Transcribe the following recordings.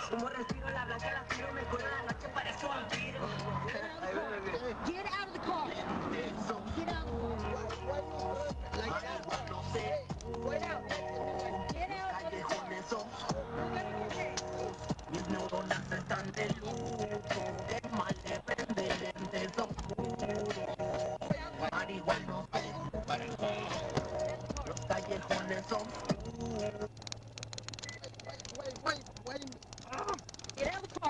Como respiro la blanca, la tiro, me curo la noche, parezco vampiro. Get out of the car. Get out of the car. Like that, no sé. Get out of the car. Mis neuronas están de luto. El mal le prende lentes oscuros. Marihuanos, los callejones son Get out of the car.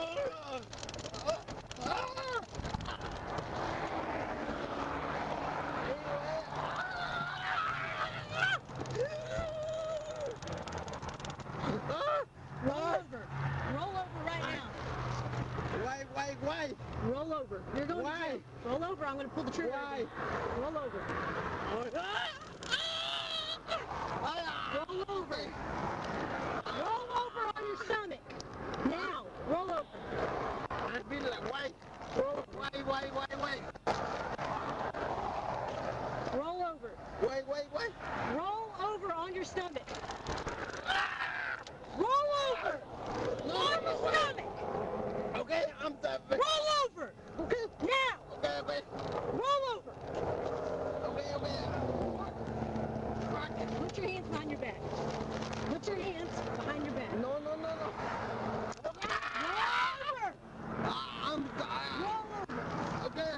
Roll over right now. Why? Roll over. You're going to jail. Roll over. I'm going to pull the trigger. Why? Roll over. Roll over. Roll over on your stomach. Now. Roll over. I feel like why? Why? Roll over. Why? Roll over on your stomach. Roll over on your stomach. Okay, I'm done. Roll over. Okay. Now. Okay. Roll over. Okay. Put your hands behind your back. Put your hands behind your back. No. Roll over. I'm done. Roll over. Okay.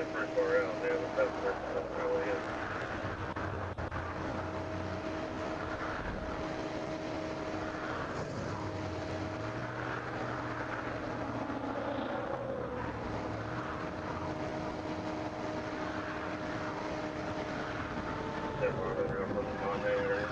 pretty far out, man. That's probably it. Never mind, I'm looking on there.